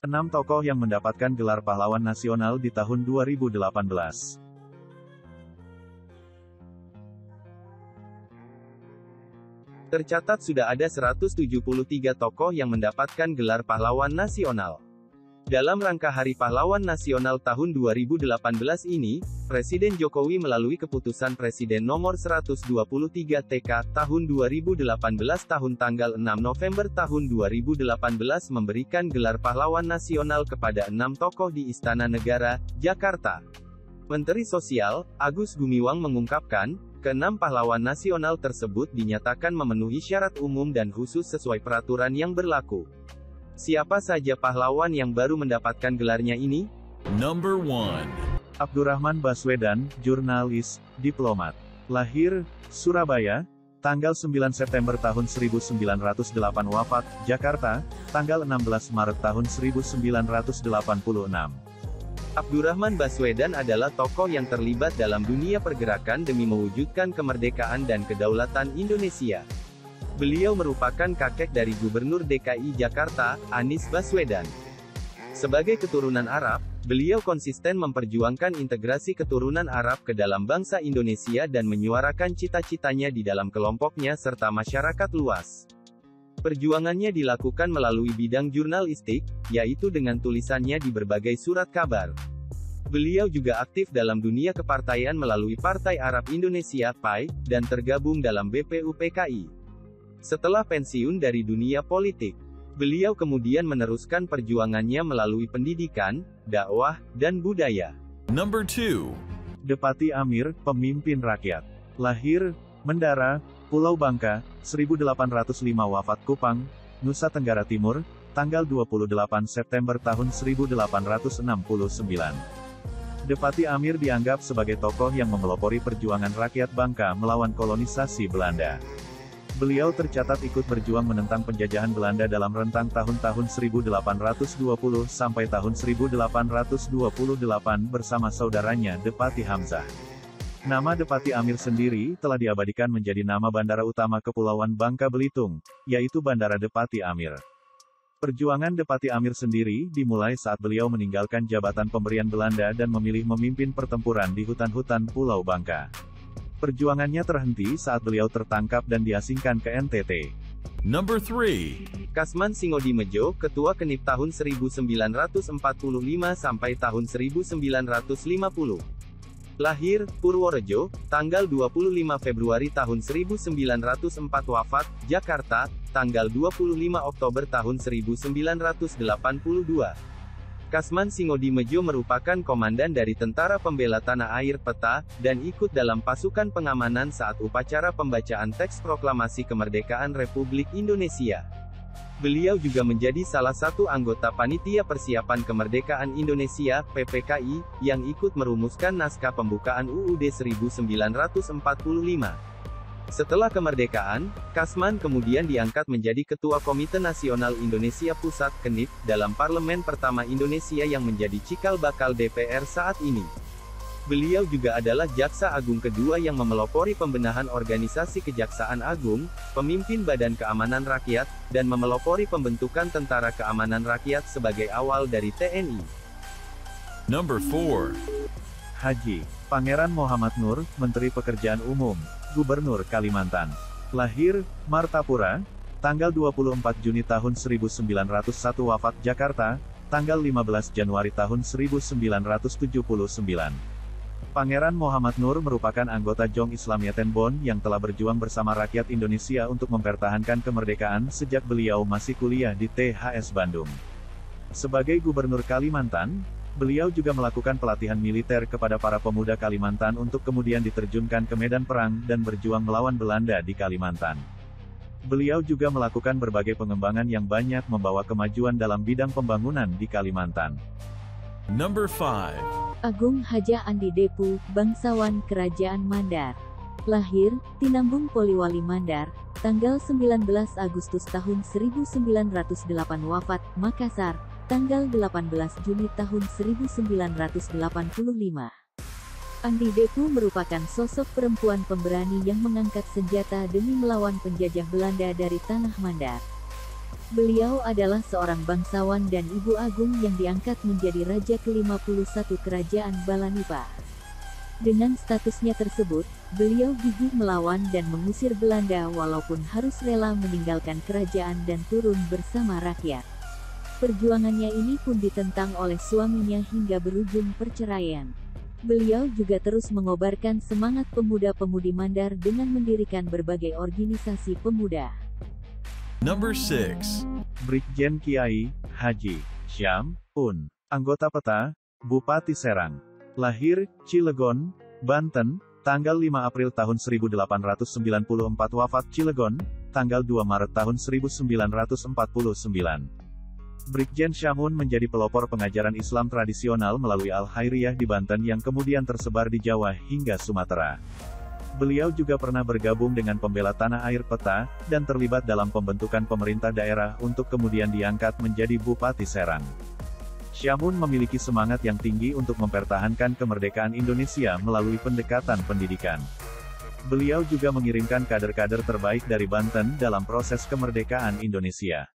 6 tokoh yang mendapatkan gelar pahlawan nasional di tahun 2018. Tercatat sudah ada 173 tokoh yang mendapatkan gelar pahlawan nasional. Dalam rangka Hari Pahlawan Nasional tahun 2018 ini, Presiden Jokowi melalui Keputusan Presiden Nomor 123 TK, tahun 2018 tahun tanggal 6 November tahun 2018 memberikan gelar pahlawan nasional kepada 6 tokoh di Istana Negara, Jakarta. Menteri Sosial, Agus Gumiwang mengungkapkan, ke-6 pahlawan nasional tersebut dinyatakan memenuhi syarat umum dan khusus sesuai peraturan yang berlaku. Siapa saja pahlawan yang baru mendapatkan gelarnya ini? Number 1. Abdurrahman Baswedan, jurnalis, diplomat. Lahir, Surabaya, tanggal 9 September tahun 1908. Wafat, Jakarta, tanggal 16 Maret tahun 1986. Abdurrahman Baswedan adalah tokoh yang terlibat dalam dunia pergerakan demi mewujudkan kemerdekaan dan kedaulatan Indonesia. Beliau merupakan kakek dari Gubernur DKI Jakarta, Anies Baswedan. Sebagai keturunan Arab, beliau konsisten memperjuangkan integrasi keturunan Arab ke dalam bangsa Indonesia dan menyuarakan cita-citanya di dalam kelompoknya serta masyarakat luas. Perjuangannya dilakukan melalui bidang jurnalistik, yaitu dengan tulisannya di berbagai surat kabar. Beliau juga aktif dalam dunia kepartaian melalui Partai Arab Indonesia (PAI) dan tergabung dalam BPUPKI. Setelah pensiun dari dunia politik, beliau kemudian meneruskan perjuangannya melalui pendidikan, dakwah, dan budaya. Number 2. Depati Amir, pemimpin rakyat. Lahir, Mendara, Pulau Bangka, 1805. Wafat Kupang, Nusa Tenggara Timur, tanggal 28 September tahun 1869. Depati Amir dianggap sebagai tokoh yang memelopori perjuangan rakyat Bangka melawan kolonisasi Belanda. Beliau tercatat ikut berjuang menentang penjajahan Belanda dalam rentang tahun-tahun 1820 sampai tahun 1828 bersama saudaranya Depati Hamzah. Nama Depati Amir sendiri telah diabadikan menjadi nama bandara utama Kepulauan Bangka Belitung, yaitu Bandara Depati Amir. Perjuangan Depati Amir sendiri dimulai saat beliau meninggalkan jabatan pemberian Belanda dan memilih memimpin pertempuran di hutan-hutan Pulau Bangka. Perjuangannya terhenti saat beliau tertangkap dan diasingkan ke NTT. Number 3. Kasman Singodimejo, Ketua Kenip tahun 1945 sampai tahun 1950. Lahir, Purworejo, tanggal 25 Februari tahun 1904. Wafat, Jakarta, tanggal 25 Oktober tahun 1982. Kasman Singodimejo merupakan komandan dari Tentara Pembela Tanah Air (PETA), dan ikut dalam pasukan pengamanan saat upacara pembacaan teks proklamasi kemerdekaan Republik Indonesia. Beliau juga menjadi salah satu anggota Panitia Persiapan Kemerdekaan Indonesia (PPKI) yang ikut merumuskan naskah pembukaan UUD 1945. Setelah kemerdekaan, Kasman kemudian diangkat menjadi Ketua Komite Nasional Indonesia Pusat (KNIP) dalam Parlemen pertama Indonesia yang menjadi cikal bakal DPR saat ini. Beliau juga adalah Jaksa Agung kedua yang memelopori pembenahan organisasi Kejaksaan Agung, pemimpin Badan Keamanan Rakyat, dan memelopori pembentukan Tentara Keamanan Rakyat sebagai awal dari TNI. Number 4. Haji Pangeran Muhammad Nur, Menteri Pekerjaan Umum, Gubernur Kalimantan. Lahir, Martapura, tanggal 24 Juni tahun 1901. Wafat, Jakarta, tanggal 15 Januari tahun 1979. Pangeran Muhammad Nur merupakan anggota Jong Islamiyeten Bond yang telah berjuang bersama rakyat Indonesia untuk mempertahankan kemerdekaan sejak beliau masih kuliah di THS Bandung. Sebagai Gubernur Kalimantan, beliau juga melakukan pelatihan militer kepada para pemuda Kalimantan untuk kemudian diterjunkan ke medan perang dan berjuang melawan Belanda di Kalimantan. Beliau juga melakukan berbagai pengembangan yang banyak membawa kemajuan dalam bidang pembangunan di Kalimantan. Number 5. Agung Haja Andi Depu, bangsawan Kerajaan Mandar. Lahir, Tinambung Poliwali Mandar, tanggal 19 Agustus tahun 1908. Wafat, Makassar, tanggal 18 Juni tahun 1985. Andi Depu merupakan sosok perempuan pemberani yang mengangkat senjata demi melawan penjajah Belanda dari tanah Mandar. Beliau adalah seorang bangsawan dan ibu agung yang diangkat menjadi Raja ke-51 Kerajaan Balanipa. Dengan statusnya tersebut, beliau gigih melawan dan mengusir Belanda walaupun harus rela meninggalkan kerajaan dan turun bersama rakyat. Perjuangannya ini pun ditentang oleh suaminya hingga berujung perceraian. Beliau juga terus mengobarkan semangat pemuda-pemudi Mandar dengan mendirikan berbagai organisasi pemuda. Number 6. Brigjen Kiai Haji Syam Un, anggota PETA, Bupati Serang. Lahir, Cilegon, Banten, tanggal 5 April tahun 1894. Wafat Cilegon, tanggal 2 Maret tahun 1949. Brigjen Syamun menjadi pelopor pengajaran Islam tradisional melalui Al-Khairiyah di Banten yang kemudian tersebar di Jawa hingga Sumatera. Beliau juga pernah bergabung dengan pembela tanah air PETA, dan terlibat dalam pembentukan pemerintah daerah untuk kemudian diangkat menjadi Bupati Serang. Syamun memiliki semangat yang tinggi untuk mempertahankan kemerdekaan Indonesia melalui pendekatan pendidikan. Beliau juga mengirimkan kader-kader terbaik dari Banten dalam proses kemerdekaan Indonesia.